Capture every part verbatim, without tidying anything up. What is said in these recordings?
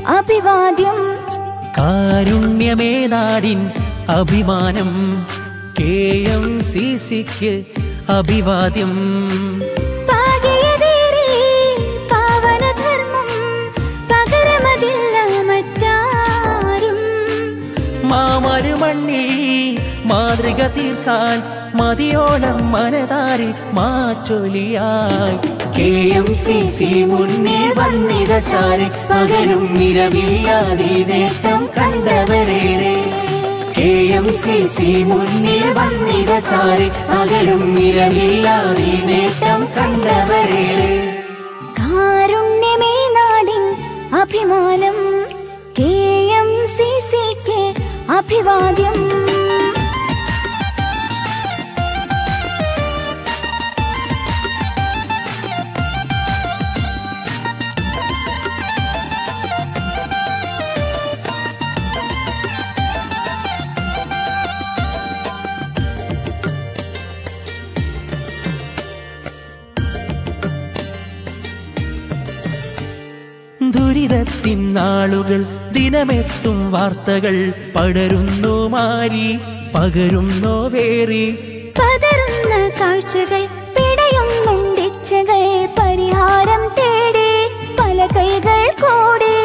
അഭിവാദ്യം. കാരുണ്യമേ നാടിൻ അഭിമാനം കെ എം സി സിക്ക് അഭിവാദ്യം. പാവനധർമ്മം പകരമതില്ല മറ്റാരും. മാമരുമണ്ണിൽ മാതൃക തീർക്കാൻ മതിയോളം മനതാരിൽ മാറ്റൊലിയായി കെ എം സി സി മുന്നിൽ വന്നിത ചാരി പകലും നിരവില്ലാതെ നേട്ടം കണ്ടവരേറെ. കെ എം സി സി മുന്നിൽ വന്നിത ചാരി പകലും നിരവില്ലാതെ നേട്ടം കണ്ടവരേറെ. കാരുണ്യമേ നാടിൻ അഭിമാനം കെ എം സി സിക്ക് അഭിവാദ്യം. ദുരിതത്തിൻ നാളുകൾ ദിനമെത്തും വാർത്തകൾ പടരുന്നു മാറി പകരുന്നോ വേറി. പതറുന്ന കാഴ്ചകൾ പിടയുന്നുണ്ടിച്ചകൾ പരിഹാരം തേടി പല കൈകൾ കൂടി.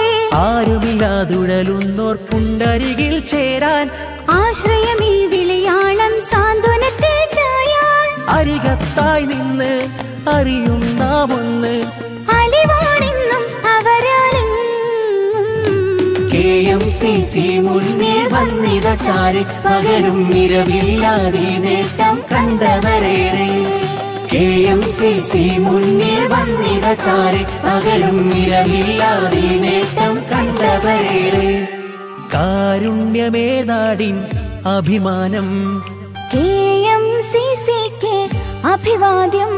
ആരുമില്ലാതുഴലുന്നോർക്കുണ്ടരികിൽ ചേരാൻ ആശ്രയമീ വിളിയാളം സാന്ത്വനത്തിൽ ചായാൻ. അരികത്തായി നിന്ന് അറിയും നാം ഒന്ന് അലിവാണെന്നും അവരാലെങ്ങും. കെ എം സി സി മുന്നിൽ വന്നിത ചാരി പകലും നിരവില്ലാതെ നേട്ടം കണ്ടവരേറെ. കെ എം സി സി മുന്നിൽ വന്നിത ചാരി പകലും നിരവില്ലാതെ നേട്ടം കണ്ടവരേറെ. കാരുണ്യമേ നാടിൻ അഭിമാനം കെ എം സി സിക്ക് അഭിവാദ്യം.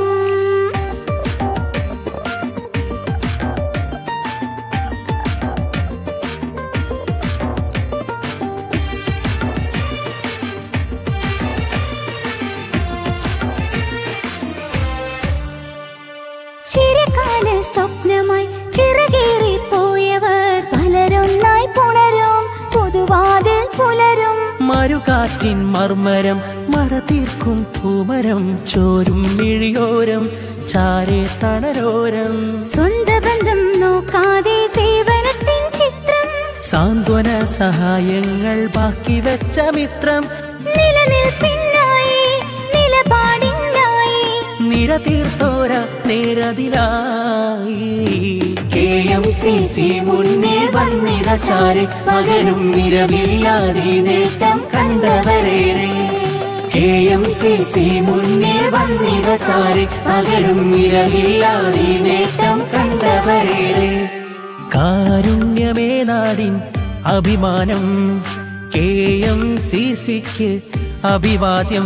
ചിരകാല സ്വപ്നമായി ചിറകേറി പോയവർ പലരൊന്നായി പുണരും പുതുവാതിൽ പുലരും. മറുകാറ്റിൻ മർമരം മറതീർക്കും പൂമരം ചോരും മിഴിയോരം ചാരേ തണരോരം. സ്വന്ത ബന്ധം നോക്കാതെ സേവനത്തിൻ ചിത്രം സാന്ത്വന സഹായങ്ങൾ ബാക്കി വെച്ച മിത്രം. നിലനിൽപ്പിനായി നിലപാടിനായി നിരതീർത്തോര നേരതിലായി. കെ എം സി സി മുന്നിൽ വന്നിത ചാരി പകലും നിരവില്ലാതെ നേട്ടം കണ്ടവരേറെ. കെ എം സി സി മുന്നിൽ വന്നിത ചാരി പകലും നിരവില്ലാതെ നേട്ടം കണ്ടവരേറെ. കാരുണ്യമേ നാടിൻ അഭിമാനം കെ എം സി സിക്ക് അഭിവാദ്യം.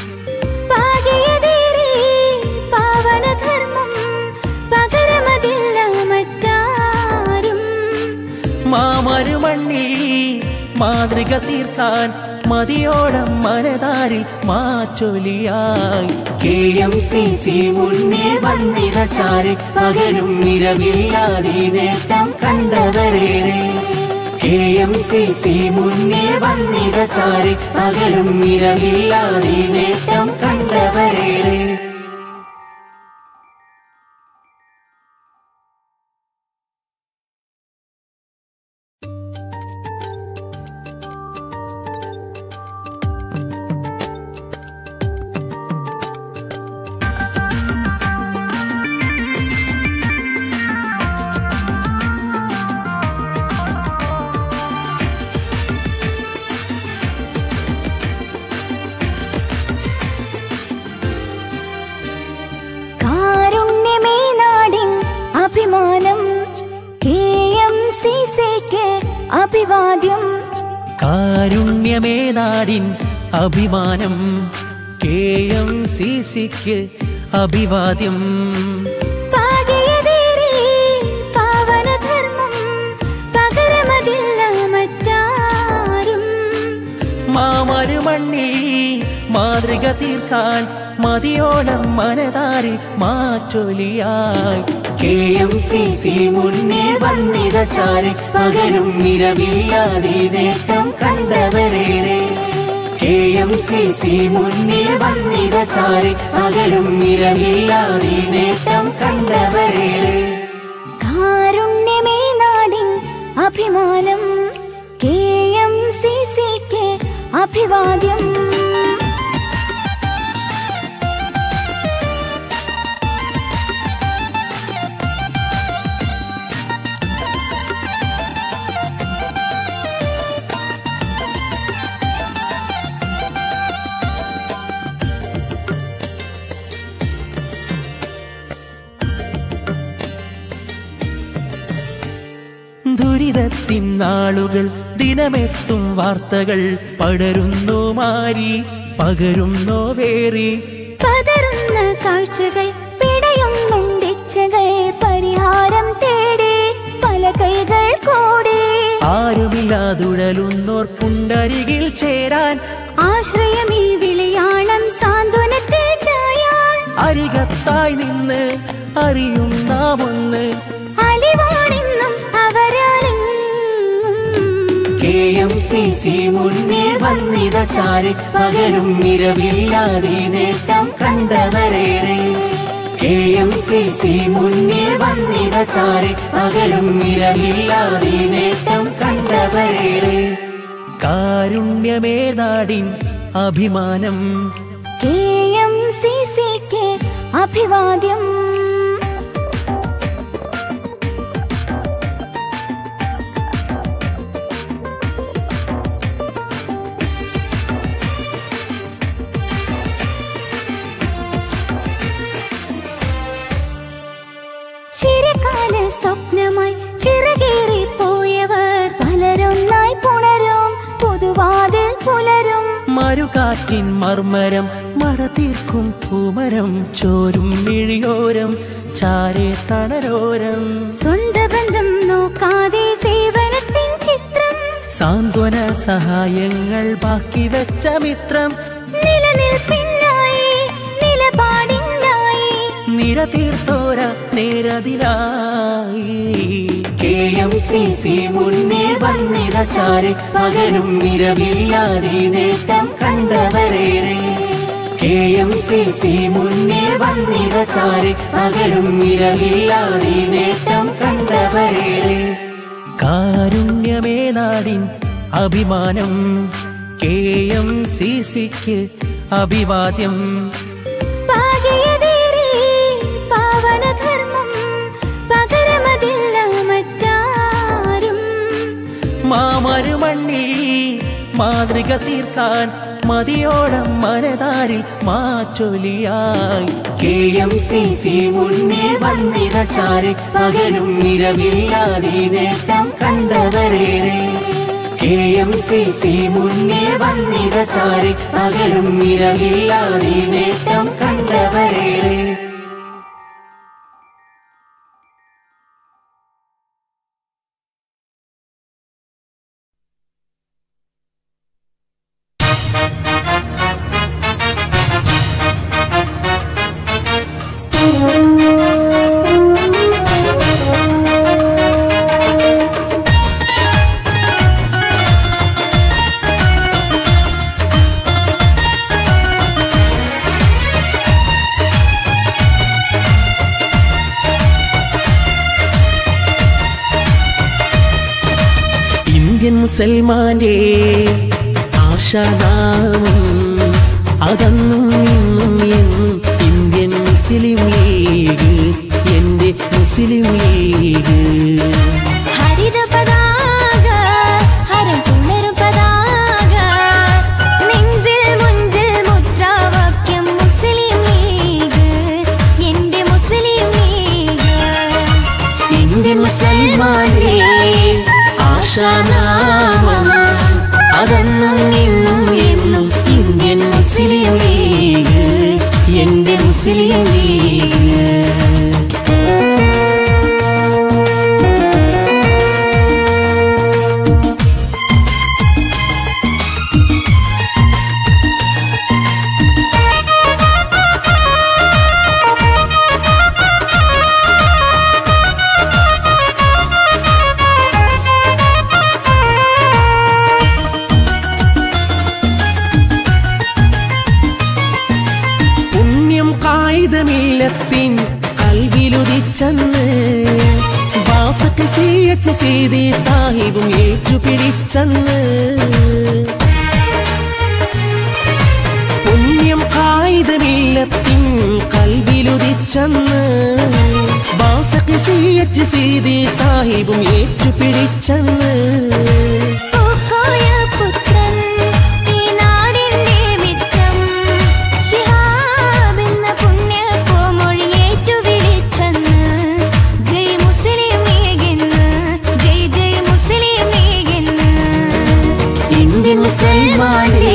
പാവനധർമ്മം പകരമതില്ല മറ്റാരും. മാമരുമണ്ണിൽ മാതൃക തീർക്കാൻ മതിയോളം മനതാരിൽ മാറ്റൊലിയായി കെ എം സി സി മുന്നിൽ വന്നിത ചാരി പകലും നിരവില്ലാതെ നേട്ടം കണ്ടവരേറെ. കെ എം സി സി മുന്നിൽ വന്നിത ചാരി പകലും നിരവില്ലാതെ നേട്ടം കണ്ടവരേറെ. അഭിമാനം കെ എം സി സിക്ക് അഭിവാദ്യം. കാരുണ്യമേ നാടിൻ അഭിമാനം കെ എം സി സിക്ക് അഭിവാദ്യം. പാവനധർമ്മം പകരമതില്ല മറ്റാരും. മാമരുമണ്ണിൽ മാതൃക തീർക്കാൻ മതിയോളം മനതാരിൽ മാറ്റൊലിയായി കെ എം സി സി മുന്നിൽ വന്നിത ചാരി പകലും ഇരവില്ലാതെ നേട്ടം കണ്ടവരേറെ കെ എം സി സി മുന്നിൽ വന്നിത ചാരി പകലും ഇരവില്ലാതെ നേട്ടം കണ്ടവരേറെ കാരുണ്യമേ നാടിൻ അഭിമാനം കെ എം സി സിക്ക് അഭിവാദ്യം ദുരിതത്തിൻ നാളുകൾ ദിനമെത്തും വാർത്തകൾ പടരുന്നു മാരി പകരുന്നു വേറി പതറുന്ന കാഴ്ചകൾ പിടയുന്നുണ്ടിച്ചകൾ പരിഹാരം തേടി പല കൈകൾ കൂടി ആരുമില്ലാതുഴലുന്നോർ പുണ്ടരികിൽ ചേരാൻ ആശ്രയമീ വിളിയാളം സാന്ത്വനത്തിൽ ചായാൻ അരികത്തായി നിന്ന് അറിയുന്നാമൊന്ന് അലിവാണെന്നും അവരാലെന്നും കെ എം സി സി മുന്നിൽ വന്നിത ചാരി പകലും ഇരവില്ലാതെ നേട്ടം കണ്ടവരേറെ കെ എം സി സി മുന്നിൽ വന്നിത ചാരി പകലും ഇരവില്ലാതെ നേട്ടം കണ്ടവരേറെ കാരുണ്യമേ നാടിൻ അഭിമാനം കെ എം സി സിക്ക് അഭിവാദ്യം ചിരകാല സ്വപ്നമായി ചിറകേറി പോയവർ പലരൊന്നായി പുണരും പുതുവാതിൽ പുലരും മറുകാറ്റിൻ മർമരം മറതീർക്കും പൂമരം ചോരും മിഴിയോരം ചാരേ തണരോരം സ്വന്ത ബന്ധം നോക്കാതെ സേവനത്തിൻ ചിത്രം സാന്ത്വന സഹായങ്ങൾ ബാക്കി വെച്ച മിത്രം നിലനിൽപ്പിനായി നിലപാടിനായി നിരതീർത്തോര നേരതിലായി കെ എം സി സി മുന്നിൽ വന്നിത ചാരി പകലും ഇരവില്ലാതെ നേട്ടം കണ്ടവരേറെ കെ എം സി സി മുന്നിൽ വന്നിത ചാരി പകലും ഇരവില്ലാതെ നേട്ടം കണ്ടവരേറെ കാരുണ്യമേ നാടിൻ അഭിമാനം കെ എം സി സിക്ക് അഭിവാദ്യം പാകിയതേറി പാവനധർമ്മം പകരമതില്ല മറ്റാരും മാമരുമണ്ണിൽ മാതൃക തീർക്കാൻ മതിയോളം മനതാരിൽ മാച്ചൊലിയായി കെ എം സി സി മുന്നിൽ വന്നിത ചാരി പകലും ഇരവില്ലാതെ നേട്ടം കണ്ടവരേറെ കെ എം സി സി മുന്നിൽ വന്നിത ചാരി പകലും ഇരവില്ലാതെ നേട്ടം കണ്ടവരേറെ ഇന്ത്യൻ മുസൽമാന്റെ ആശാനാമം അകന്നും ഇന്നും എന്നും ഇന്ത്യൻ മുസ്ലിം ലീഗ് എന്റെ മുസ്ലിം ലീഗ് ഹരിത പതാക ഹരം പുണരും പതാക നെഞ്ചിൽ മുഞ്ചിൽ മുദ്രാവാക്യം മുസ്ലിം ലീഗ് എന്റെ മുസ്ലിം ലീഗ് ഇന്ത്യൻ മുസൽമാന്റെ ആശാനാമം അകന്നും ഇന്നും എന്നും ഇന്ത്യൻ മുസ്ലിം ലീഗ് എന്റെ മുസ്ലിം ലീഗ് എച്ച് സീതി സാഹിബും ഏറ്റുപിടിച്ചന്ന് പുണ്യം കായികമില്ലത്തിൻ കൽവിലുദിച്ചന്ന് ബാഫഖ് സി എച്ച് സീതി സാഹിബും ഏറ്റുപിടിച്ചന്ന് മുസൽമാനേ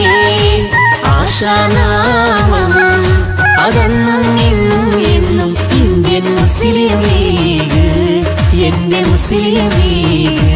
ആശാനാമം അതെന്നും ഇന്നും എന്നും ഇന്ത്യൻ മുസ്ലിം ലീഗ് എന്റെ മുസ്ലിം ലീഗ്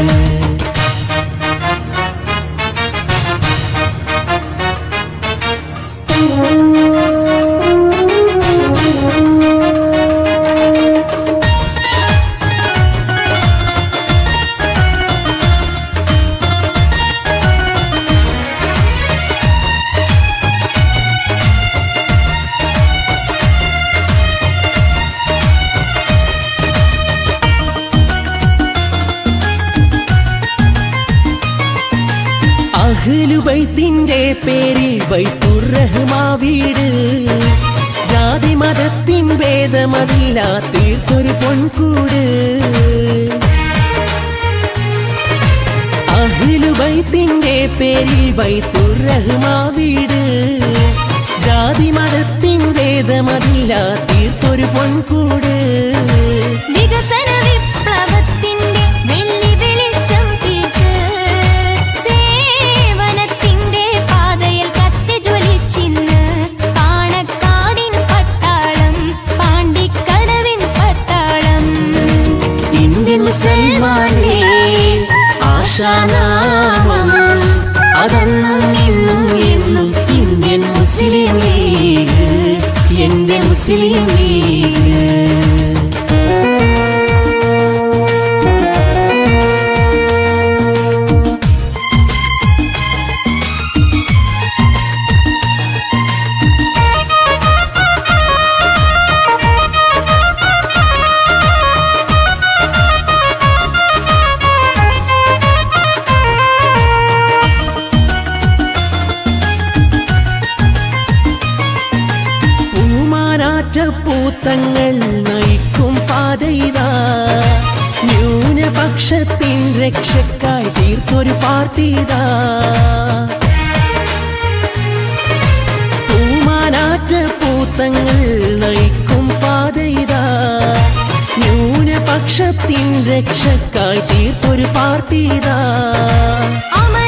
അഹ്ലുബൈത്തിന്റെ പേരിൽ ബൈത്തുർ റഹ്മാ വീട് ജാതി മതത്തിൻ ഭേദമതില്ല തീർത്തൊരു പൊൻകൂട് അഹ്ലുബൈത്തിന്റെ പേരിൽ ബൈത്തുർ റഹ്മാ വീട് ജാതി മതത്തിൻ ഭേദമതില്ല തീർത്തൊരു പൊൻകൂട് വികസന വിപ്ലവത്തിന്റെ വെള്ളി വെളിച്ചം തീർത്ത് സേവനത്തിന്റെ പാതയിൽ കത്തി ജ്വലിച്ചിന്ന് പാണക്കാടിൻ പട്ടാളം പാണ്ടിക്കടവിൻ പട്ടാളം ഇന്ത്യൻ മുസൽമാനേ ആശാനാമം അതെന്നും ഇന്നും എന്നും ഇന്ത്യൻ മുസ്ലിം ലീഗ് എന്റെ മുസ്ലിം ലീഗ് പൂത്തങ്ങൾ നയിക്കും പാതയിതാ ന്യൂനപക്ഷത്തിൻ രക്ഷക്കായി തീർത്തൊരു പാർട്ടിതാ പൂമാനാറ്റ പൂത്തങ്ങൾ നയിക്കും പാതയിതാ ന്യൂനപക്ഷത്തിൻ രക്ഷക്കായി തീർത്തൊരു പാർട്ടിതാ അമര